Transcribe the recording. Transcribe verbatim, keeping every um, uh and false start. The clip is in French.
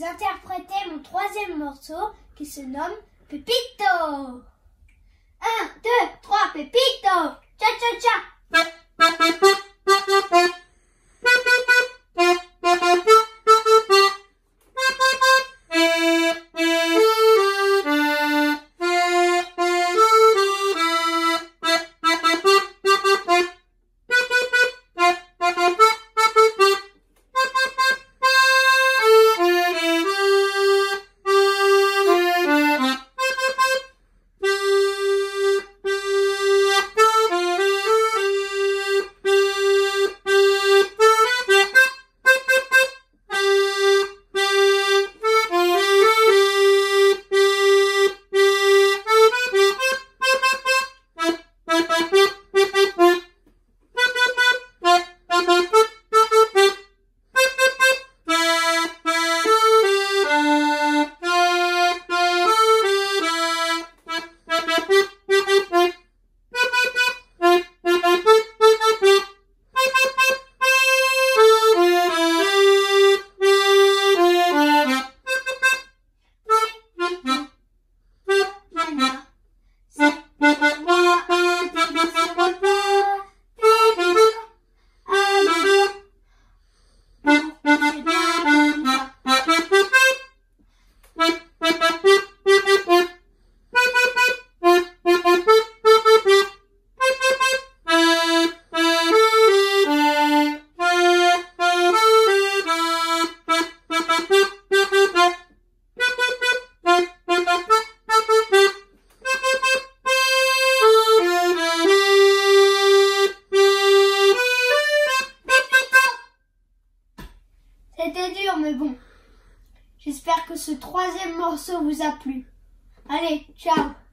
interpréter mon troisième morceau qui se nomme Pépito. Un, deux, trois, Pépito. Tcha tcha tcha. C'était dur, mais bon. J'espère que ce troisième morceau vous a plu. Allez, ciao!